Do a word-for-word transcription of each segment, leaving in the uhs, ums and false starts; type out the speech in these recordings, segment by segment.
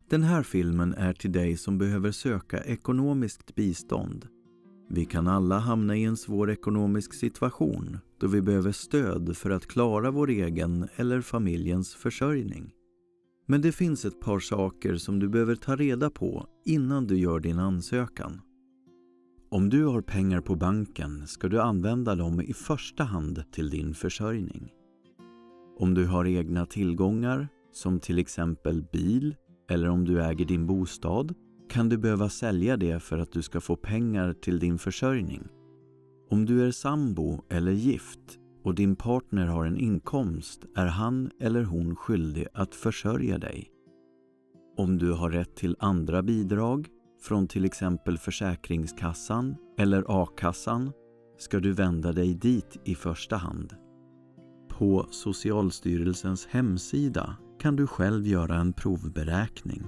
Den här filmen är till dig som behöver söka ekonomiskt bistånd. Vi kan alla hamna i en svår ekonomisk situation då vi behöver stöd för att klara vår egen eller familjens försörjning. Men det finns ett par saker som du behöver ta reda på innan du gör din ansökan. Om du har pengar på banken ska du använda dem i första hand till din försörjning. Om du har egna tillgångar, som till exempel bil, eller om du äger din bostad, kan du behöva sälja det för att du ska få pengar till din försörjning. Om du är sambo eller gift och din partner har en inkomst är han eller hon skyldig att försörja dig. Om du har rätt till andra bidrag, från till exempel Försäkringskassan eller A-kassan, ska du vända dig dit i första hand. På Socialstyrelsens hemsida kan du själv göra en provberäkning.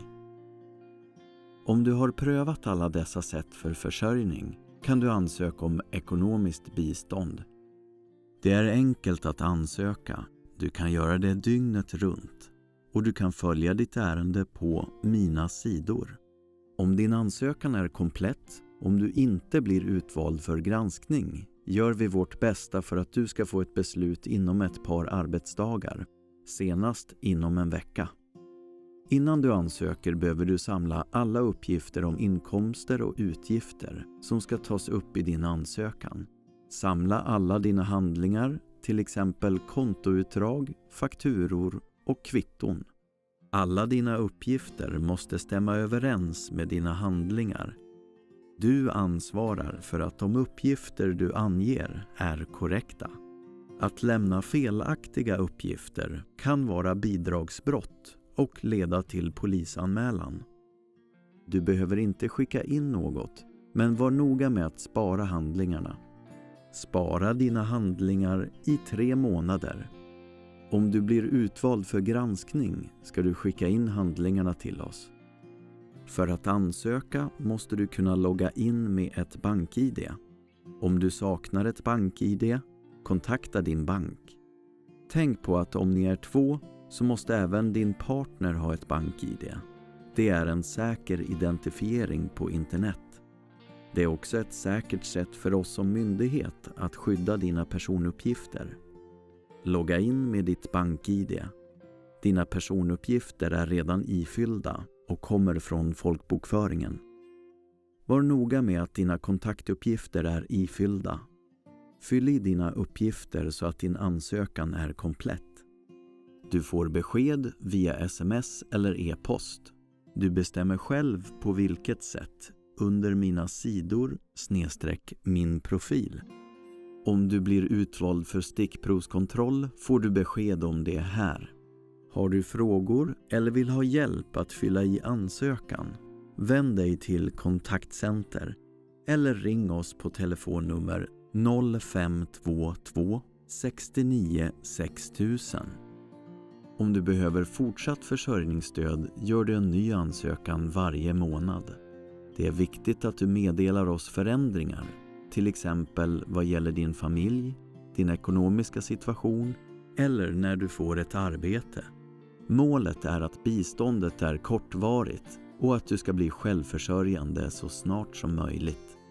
Om du har prövat alla dessa sätt för försörjning kan du ansöka om ekonomiskt bistånd. Det är enkelt att ansöka, du kan göra det dygnet runt och du kan följa ditt ärende på Mina sidor. Om din ansökan är komplett, om du inte blir utvald för granskning, gör vi vårt bästa för att du ska få ett beslut inom ett par arbetsdagar, senast inom en vecka. Innan du ansöker behöver du samla alla uppgifter om inkomster och utgifter som ska tas upp i din ansökan. Samla alla dina handlingar, till exempel kontoutdrag, fakturor och kvitton. Alla dina uppgifter måste stämma överens med dina handlingar. Du ansvarar för att de uppgifter du anger är korrekta. Att lämna felaktiga uppgifter kan vara bidragsbrott och leda till polisanmälan. Du behöver inte skicka in något, men var noga med att spara handlingarna. Spara dina handlingar i tre månader. Om du blir utvald för granskning ska du skicka in handlingarna till oss. För att ansöka måste du kunna logga in med ett bank-I D. Om du saknar ett bank-I D, kontakta din bank. Tänk på att om ni är två så måste även din partner ha ett bank-I D. Det är en säker identifiering på internet. Det är också ett säkert sätt för oss som myndighet att skydda dina personuppgifter. Logga in med ditt bank-I D. Dina personuppgifter är redan ifyllda och kommer från folkbokföringen. Var noga med att dina kontaktuppgifter är ifyllda. Fyll i dina uppgifter så att din ansökan är komplett. Du får besked via sms eller e-post. Du bestämmer själv på vilket sätt under Mina sidor snedstreck min profil. Om du blir utvald för stickprovskontroll får du besked om det här. Har du frågor eller vill ha hjälp att fylla i ansökan? Vänd dig till kontaktcenter eller ring oss på telefonnummer noll fem två två sex nio sex tusen. Om du behöver fortsatt försörjningsstöd gör du en ny ansökan varje månad. Det är viktigt att du meddelar oss förändringar, till exempel vad gäller din familj, din ekonomiska situation eller när du får ett arbete. Målet är att biståndet är kortvarigt och att du ska bli självförsörjande så snart som möjligt.